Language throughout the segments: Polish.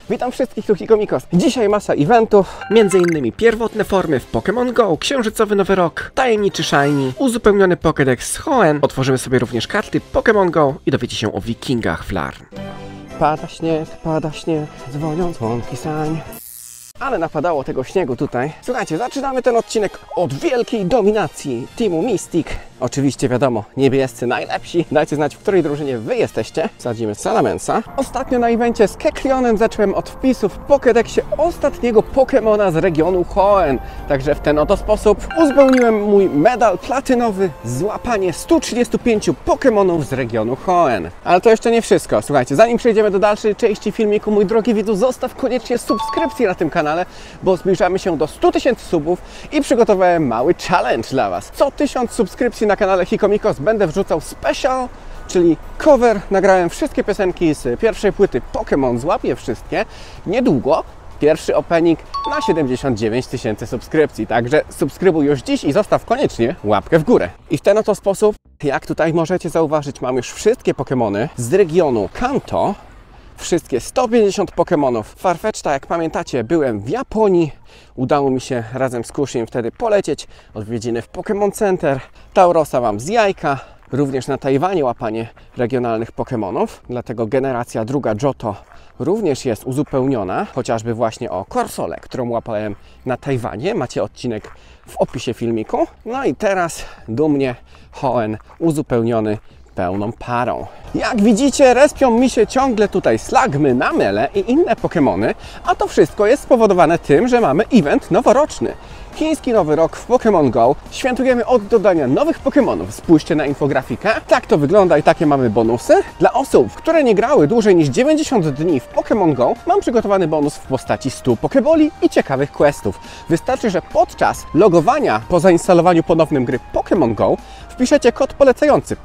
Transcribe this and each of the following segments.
Witam wszystkich, tu Hikomikos. Dzisiaj masa eventów, m.in. pierwotne formy w Pokémon Go, księżycowy nowy rok, tajemniczy Shiny, uzupełniony Pokédex z Hoenn, otworzymy sobie również karty Pokémon Go i dowiecie się o wikingach Flarn. Pada śnieg, dzwonią dzwonki sań. Ale napadało tego śniegu tutaj. Słuchajcie, zaczynamy ten odcinek od wielkiej dominacji Teamu Mystic. Oczywiście wiadomo, niebiescy najlepsi. Dajcie znać, w której drużynie wy jesteście. Sadzimy Salamensa. Ostatnio na evencie z Keklionem zacząłem od wpisów w Pokédexie ostatniego Pokemona z regionu Hoenn. Także w ten oto sposób uzupełniłem mój medal platynowy złapanie 135 Pokemonów z regionu Hoenn. Ale to jeszcze nie wszystko. Słuchajcie, zanim przejdziemy do dalszej części filmiku, mój drogi widzu, zostaw koniecznie subskrypcję na tym kanale, bo zbliżamy się do 100 000 subów i przygotowałem mały challenge dla Was. Co 1000 subskrypcji na kanale Hikomikos będę wrzucał special, czyli cover. Nagrałem wszystkie piosenki z pierwszej płyty Pokémon, złapię wszystkie. Niedługo pierwszy opening na 79 000 subskrypcji. Także subskrybuj już dziś i zostaw koniecznie łapkę w górę. I w ten oto sposób, jak tutaj możecie zauważyć, mam już wszystkie Pokémony z regionu Kanto. Wszystkie 150 Pokémonów. Farfetch'ta, jak pamiętacie, byłem w Japonii. Udało mi się razem z Kushim wtedy polecieć. Odwiedziny w Pokémon Center. Taurosa mam z jajka. Również na Tajwanie łapanie regionalnych Pokémonów. Dlatego generacja druga Johto również jest uzupełniona. Chociażby właśnie o Corsolę, którą łapałem na Tajwanie. Macie odcinek w opisie filmiku. No i teraz dumnie Hoenn uzupełniony pełną parą. Jak widzicie, respią mi się ciągle tutaj Slagmy, Namele i inne Pokémony, a to wszystko jest spowodowane tym, że mamy event noworoczny. Chiński Nowy Rok w Pokémon Go. Świętujemy od dodania nowych Pokémonów. Spójrzcie na infografikę. Tak to wygląda i takie mamy bonusy. Dla osób, które nie grały dłużej niż 90 dni w Pokémon Go, mam przygotowany bonus w postaci 100 Pokeboli i ciekawych questów. Wystarczy, że podczas logowania po zainstalowaniu ponownym gry Pokémon Go wpiszecie kod polecający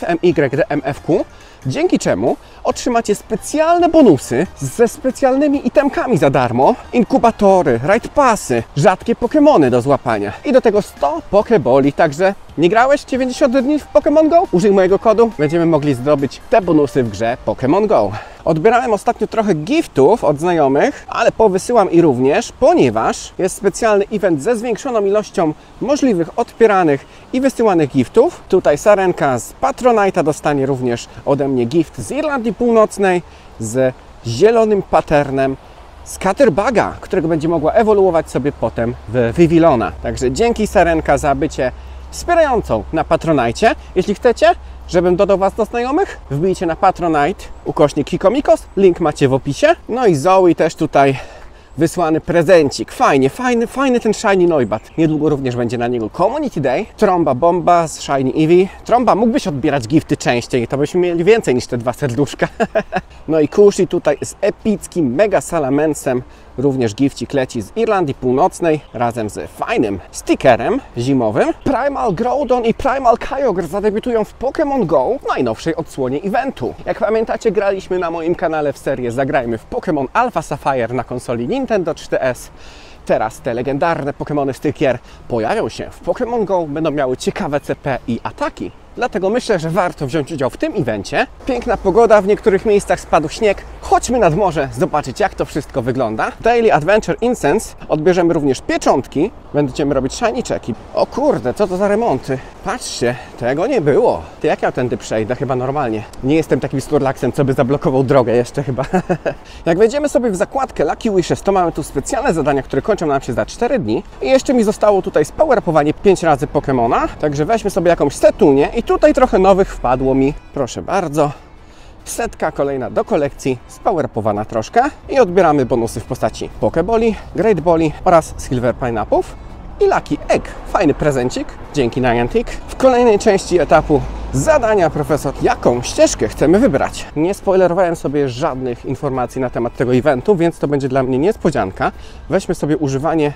PHFMYDMFQ, dzięki czemu otrzymacie specjalne bonusy ze specjalnymi itemkami za darmo, inkubatory, raid passy, rzadkie Pokemony do złapania i do tego 100 Pokeboli. Także nie grałeś 90 dni w Pokémon Go? Użyj mojego kodu, będziemy mogli zdobyć te bonusy w grze Pokémon Go. Odbierałem ostatnio trochę giftów od znajomych, ale powysyłam i również, ponieważ jest specjalny event ze zwiększoną ilością możliwych odbieranych i wysyłanych giftów. Tutaj Sarenka z Patronite'a dostanie również ode mnie gift z Irlandii Północnej z zielonym patternem Scatterbuga, którego będzie mogła ewoluować sobie potem w Vivillona. Także dzięki Sarenka za bycie wspierającą na Patronite. Jeśli chcecie, żebym dodał Was do znajomych, wbijcie na Patronite /Hikomikos, link macie w opisie. No i Zoe też tutaj wysłany prezencik. Fajny ten Shiny Noibat. Niedługo również będzie na niego Community Day. Tromba Bomba z Shiny Eevee. Tromba, mógłbyś odbierać gifty częściej, to byśmy mieli więcej niż te 2 serduszka. No i Kushi tutaj z epickim Mega Salamensem. Również gifcik leci z Irlandii Północnej razem z fajnym stickerem zimowym. Primal Groudon i Primal Kyogre zadebiutują w Pokémon Go w najnowszej odsłonie eventu. Jak pamiętacie, graliśmy na moim kanale w serię Zagrajmy w Pokémon Alpha Sapphire na konsoli Nintendo 3DS. Teraz te legendarne Pokémony z tych gier pojawią się w Pokémon Go, będą miały ciekawe CP i ataki. Dlatego myślę, że warto wziąć udział w tym evencie. Piękna pogoda, w niektórych miejscach spadł śnieg. Chodźmy nad morze zobaczyć, jak to wszystko wygląda. Daily Adventure Incense. Odbierzemy również pieczątki. Będziemy robić shiny checki. O kurde, co to za remonty? Patrzcie, tego nie było. Ty, jak ja tędy przejdę? Chyba normalnie. Nie jestem takim sturlaksem, co by zablokował drogę jeszcze chyba. Jak wejdziemy sobie w zakładkę Lucky Wishes, to mamy tu specjalne zadania, które kończą nam się za 4 dni. I jeszcze mi zostało tutaj spower-upowanie 5 razy Pokemona. Także weźmy sobie jakąś setunię. I tutaj trochę nowych wpadło mi. Proszę bardzo. Setka kolejna do kolekcji, spower-upowana troszkę. I odbieramy bonusy w postaci Pokeboli, Great Boli oraz Silver Pineapple'ów. I Lucky Egg. Fajny prezencik. Dzięki Niantic. W kolejnej części etapu zadania profesor. Jaką ścieżkę chcemy wybrać? Nie spoilerowałem sobie żadnych informacji na temat tego eventu, więc to będzie dla mnie niespodzianka. Weźmy sobie używanie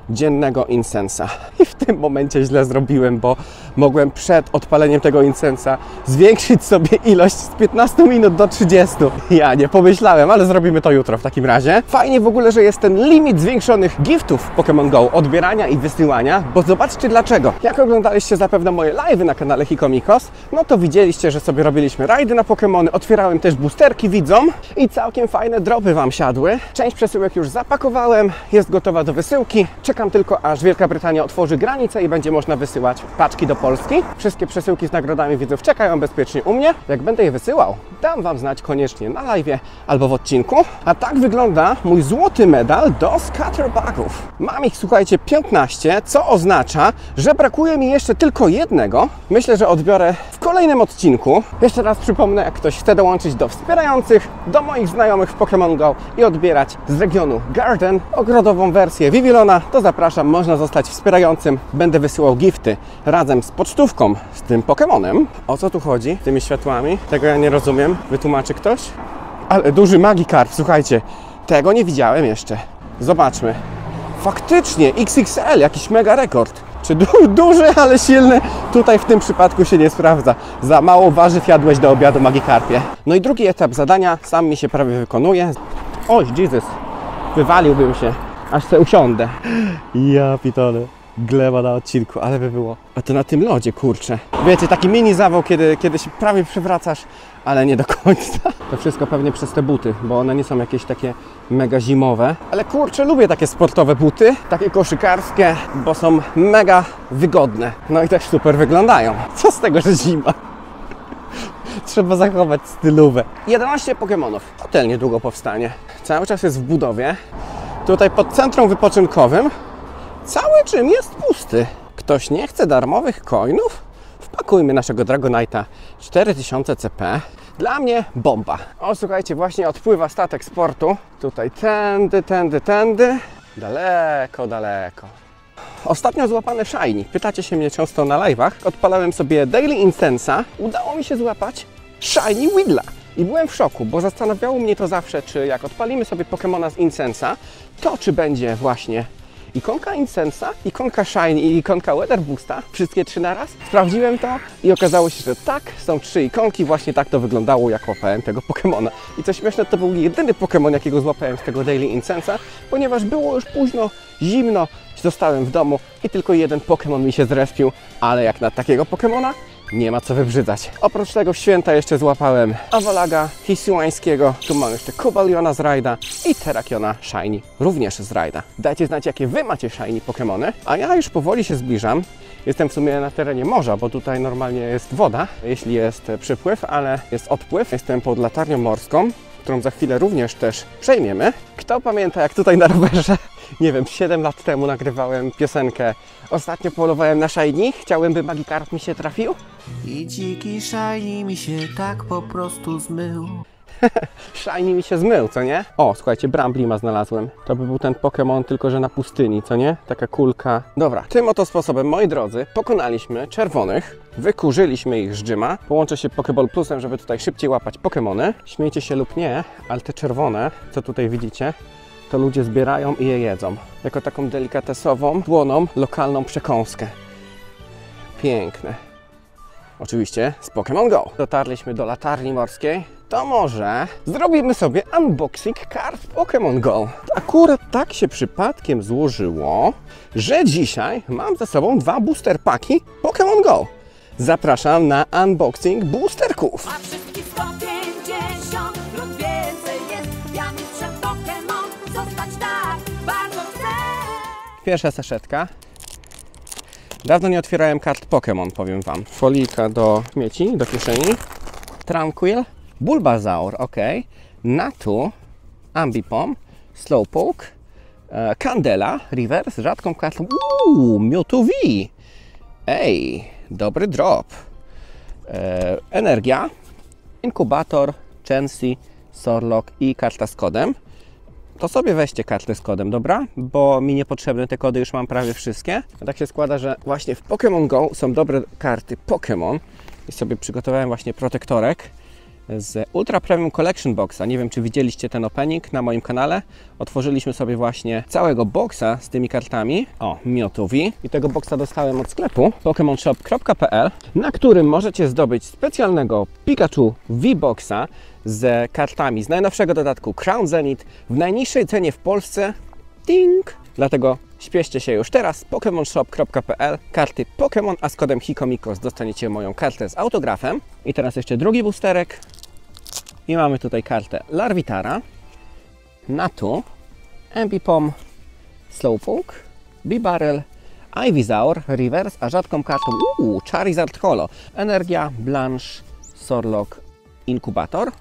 dziennego incensa. I w tym momencie źle zrobiłem, bo mogłem przed odpaleniem tego incensa zwiększyć sobie ilość z 15 minut do 30. Ja nie pomyślałem, ale zrobimy to jutro w takim razie. Fajnie w ogóle, że jest ten limit zwiększonych giftów w Pokémon Go, odbierania i wysyłania, bo zobaczcie dlaczego. Jak oglądaliście zapewne moje live'y na kanale Hikomikos, no to widzieliście, że sobie robiliśmy rajdy na Pokémony, otwierałem też boosterki widzom i całkiem fajne dropy Wam siadły. Część przesyłek już zapakowałem, jest gotowa do wysyłki. Czekam tylko, aż Wielka Brytania otworzy granicę i będzie można wysyłać paczki do Polski. Wszystkie przesyłki z nagrodami widzów czekają bezpiecznie u mnie. Jak będę je wysyłał, dam Wam znać koniecznie na live'ie albo w odcinku. A tak wygląda mój złoty medal do Scatterbugów. Mam ich, słuchajcie, 15, co oznacza, że brakuje mi jeszcze tylko jednego. Myślę, że odbiorę w kolejnym odcinku. Jeszcze raz przypomnę, jak ktoś chce dołączyć do wspierających, do moich znajomych w Pokémon Go i odbierać z regionu Garden ogrodową wersję Vivillona, to zapraszam, można zostać wspierającym. Będę wysyłał gifty razem z pocztówką z tym Pokémonem. O co tu chodzi z tymi światłami? Tego ja nie rozumiem. Wytłumaczy ktoś? Ale duży Magikarp, słuchajcie, tego nie widziałem jeszcze. Zobaczmy. Faktycznie XXL, jakiś mega rekord. Czy duży, ale silny? Tutaj w tym przypadku się nie sprawdza. Za mało warzyw jadłeś do obiadu, Magikarpie. No i drugi etap zadania sam mi się prawie wykonuje. Oj, Jesus, wywaliłbym się, aż se usiądę. Ja pitole, gleba na odcinku, ale by było. A to na tym lodzie, kurczę. Wiecie, taki mini zawał, kiedy się prawie przewracasz, ale nie do końca. To wszystko pewnie przez te buty, bo one nie są jakieś takie mega zimowe. Ale kurczę, lubię takie sportowe buty, takie koszykarskie, bo są mega wygodne. No i też super wyglądają. Co z tego, że zima? Trzeba zachować stylówę. 11 Pokémonów. Hotel niedługo powstanie. Cały czas jest w budowie. Tutaj pod centrum wypoczynkowym cały gym jest pusty. Ktoś nie chce darmowych coinów? Wpakujmy naszego Dragonite'a 4000 CP. Dla mnie bomba. O, słuchajcie, właśnie odpływa statek z portu. Tutaj tędy. Daleko, daleko. Ostatnio złapane shiny. Pytacie się mnie często na live'ach. Odpalałem sobie Daily Incensa. Udało mi się złapać shiny Wiggla. I byłem w szoku, bo zastanawiało mnie to zawsze, czy jak odpalimy sobie Pokemona z Incensa, to czy będzie właśnie ikonka Incensa, ikonka Shiny i ikonka Weather Boosta, wszystkie 3 naraz. Sprawdziłem to i okazało się, że tak, są 3 ikonki, właśnie tak to wyglądało, jak łapałem tego Pokemona. I co śmieszne, to był jedyny Pokemon, jakiego złapałem z tego Daily Incensa, ponieważ było już późno, zimno, zostałem w domu i tylko jeden Pokemon mi się zrespił, ale jak na takiego Pokemona nie ma co wybrzydzać. Oprócz tego w święta jeszcze złapałem Avalaga Hisuańskiego, tu mam jeszcze Cobaliona z rajda i Terrakiona Shiny również z rajda. Dajcie znać, jakie Wy macie Shiny Pokemony, a ja już powoli się zbliżam. Jestem w sumie na terenie morza, bo tutaj normalnie jest woda, jeśli jest przypływ, ale jest odpływ. Jestem pod latarnią morską, którą za chwilę również też przejmiemy. Kto pamięta, jak tutaj na rowerze, nie wiem, 7 lat temu nagrywałem piosenkę Ostatnio polowałem na Shiny, chciałem, by Magikarp mi się trafił? I dziki Shiny mi się tak po prostu zmył. Shiny mi się zmył, co nie? O, słuchajcie, Bramblima znalazłem. To by był ten Pokémon, tylko że na pustyni, co nie? Taka kulka. Dobra, tym oto sposobem, moi drodzy, pokonaliśmy czerwonych, wykurzyliśmy ich z dżyma. Połączę się Pokéball Plusem, żeby tutaj szybciej łapać Pokémony. Śmiejcie się lub nie, ale te czerwone, co tutaj widzicie, to ludzie zbierają i je jedzą. Jako taką delikatesową, słoną, lokalną przekąskę. Piękne. Oczywiście z Pokémon Go. Dotarliśmy do latarni morskiej. To może zrobimy sobie unboxing kart Pokémon Go. Akurat tak się przypadkiem złożyło, że dzisiaj mam ze sobą 2 booster paki Pokémon Go. Zapraszam na unboxing boosterków. A wszystkich 150 lub więcej jest. Ja mistrzem Pokémon zostać tak bardzo chcę. Pierwsza saszetka. Dawno nie otwierałem kart Pokémon, powiem Wam. Folika do śmieci, do kieszeni. Tranquil, Bulbasaur, ok. Natu, Ambipom, Slowpoke, Candela, Reverse, z rzadką kartą. Mewtwo V. Ej, dobry drop. Energia, Inkubator, Chansey, Sorlock i karta z kodem. To sobie weźcie kartę z kodem, dobra? Bo mi niepotrzebne te kody, już mam prawie wszystkie. A tak się składa, że właśnie w Pokémon Go są dobre karty Pokémon. I sobie przygotowałem właśnie protektorek. z Ultra Premium Collection Boxa. Nie wiem, czy widzieliście ten opening na moim kanale. Otworzyliśmy sobie właśnie całego boxa z tymi kartami. O, Mewtwo'wi. I tego boxa dostałem od sklepu pokemonshop.pl, na którym możecie zdobyć specjalnego Pikachu V-Boxa z kartami z najnowszego dodatku Crown Zenith w najniższej cenie w Polsce. Ding! Dlatego śpieszcie się już teraz. pokemonshop.pl, karty Pokémon, a z kodem HIKOMIKOS dostaniecie moją kartę z autografem. I teraz jeszcze drugi boosterek. I mamy tutaj kartę Larvitara, Natu, Ambipom, Slowpoke, Bibarel, Ivysaur, Reverse, a rzadką kartą Charizard Holo, Energia, Blanche, Sorlock, Inkubator.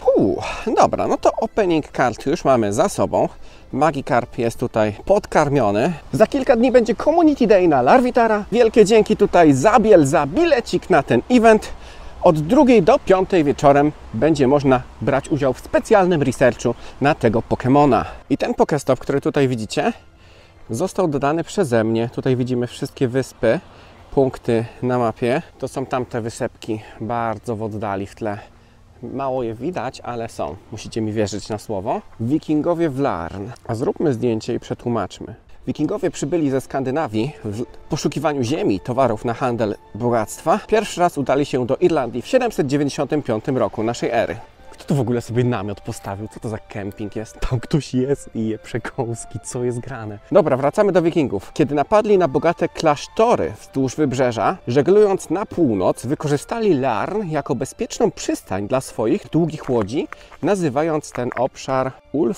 Dobra, no to opening kart już mamy za sobą. Magikarp jest tutaj podkarmiony. Za kilka dni będzie Community Day na Larvitara. Wielkie dzięki tutaj Zabiel za bilecik na ten event. Od 2 do 5 wieczorem będzie można brać udział w specjalnym researchu na tego Pokemona. I ten Pokestop, który tutaj widzicie, został dodany przeze mnie. Tutaj widzimy wszystkie wyspy, punkty na mapie. To są tamte wysepki, bardzo w oddali w tle. Mało je widać, ale są. Musicie mi wierzyć na słowo. Wikingowie w Larn. A zróbmy zdjęcie i przetłumaczmy. Wikingowie przybyli ze Skandynawii w poszukiwaniu ziemi, towarów na handel, bogactwa. Pierwszy raz udali się do Irlandii w 795 roku naszej ery. Kto tu w ogóle sobie namiot postawił? Co to za kemping jest? Tam ktoś jest i je przekąski. Co jest grane? Dobra, wracamy do Wikingów. Kiedy napadli na bogate klasztory wzdłuż wybrzeża, żeglując na północ, wykorzystali Larn jako bezpieczną przystań dla swoich długich łodzi, nazywając ten obszar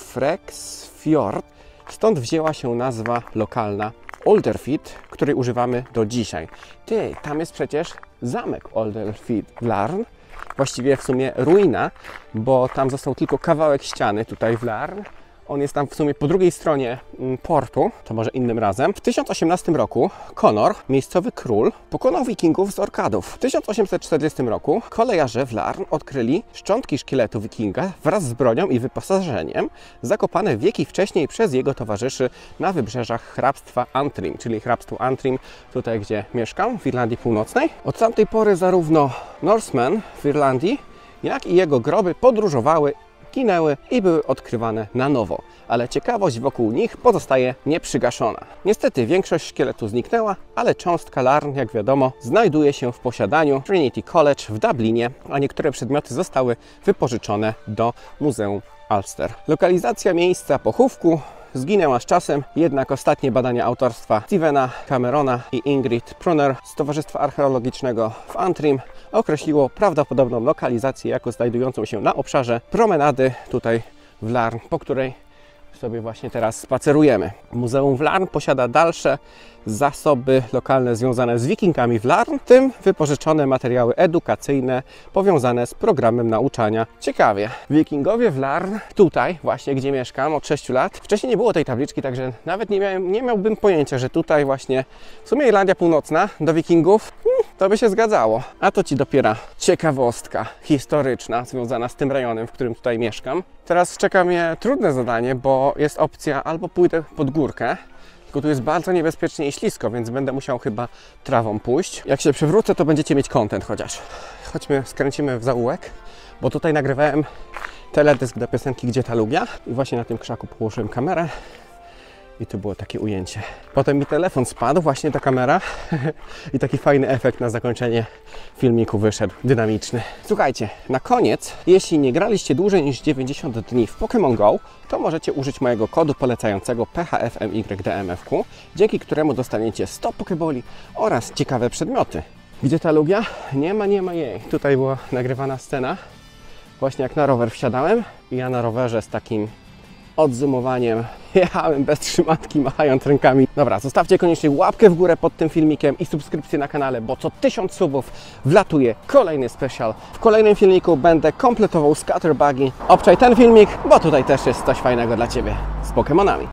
Ulfrexfjord. Stąd wzięła się nazwa lokalna Olderfit, której używamy do dzisiaj. Ty, tam jest przecież zamek Olderfit w Larn. Właściwie w sumie ruina, bo tam został tylko kawałek ściany tutaj w Larn. On jest tam w sumie po drugiej stronie portu, to może innym razem. W 1018 roku Conor, miejscowy król, pokonał Wikingów z Orkadów. W 1840 roku kolejarze w Larn odkryli szczątki szkieletu Wikinga wraz z bronią i wyposażeniem, zakopane wieki wcześniej przez jego towarzyszy na wybrzeżach hrabstwa Antrim, czyli hrabstwo Antrim, tutaj gdzie mieszkam, w Irlandii Północnej. Od tamtej pory zarówno Norsemen w Irlandii, jak i jego groby podróżowały, ginęły i były odkrywane na nowo, ale ciekawość wokół nich pozostaje nieprzygaszona. Niestety większość szkieletu zniknęła, ale cząstka Larn, jak wiadomo, znajduje się w posiadaniu Trinity College w Dublinie, a niektóre przedmioty zostały wypożyczone do Muzeum Ulster. Lokalizacja miejsca pochówku zginęła z czasem, jednak ostatnie badania autorstwa Stevena Camerona i Ingrid Pruner z Towarzystwa Archeologicznego w Antrim określiło prawdopodobną lokalizację jako znajdującą się na obszarze promenady tutaj w Larn, po której sobie właśnie teraz spacerujemy. Muzeum w Larn posiada dalsze zasoby lokalne związane z Wikingami w Larn, w tym wypożyczone materiały edukacyjne powiązane z programem nauczania. Ciekawie. Wikingowie w Larn, tutaj właśnie, gdzie mieszkam od 6 lat. Wcześniej nie było tej tabliczki, także nawet nie miałbym pojęcia, że tutaj właśnie w sumie Irlandia Północna do Wikingów to by się zgadzało. A to Ci dopiero ciekawostka historyczna związana z tym rejonem, w którym tutaj mieszkam. Teraz czeka mnie trudne zadanie, bo jest opcja albo pójdę pod górkę, tylko tu jest bardzo niebezpiecznie i ślisko, więc będę musiał chyba trawą pójść. Jak się przewrócę, to będziecie mieć content chociaż. Chodźmy, skręcimy w zaułek, bo tutaj nagrywałem teledysk do piosenki Gdzie ta Lugia i właśnie na tym krzaku położyłem kamerę. I to było takie ujęcie. Potem mi telefon spadł, właśnie ta kamera i taki fajny efekt na zakończenie filmiku wyszedł, dynamiczny. Słuchajcie, na koniec, jeśli nie graliście dłużej niż 90 dni w Pokémon Go, to możecie użyć mojego kodu polecającego PHFMYDMFQ, dzięki któremu dostaniecie 100 Pokeboli oraz ciekawe przedmioty. Gdzie ta Lugia? Nie ma jej. Tutaj była nagrywana scena, właśnie jak na rower wsiadałem i ja na rowerze z takim odzumowaniem jechałem bez trzymatki, machając rękami. Dobra, zostawcie koniecznie łapkę w górę pod tym filmikiem i subskrypcję na kanale, bo co 1000 subów wlatuje kolejny special. W kolejnym filmiku będę kompletował Scatterbuggy. Obczaj ten filmik, bo tutaj też jest coś fajnego dla Ciebie z Pokemonami.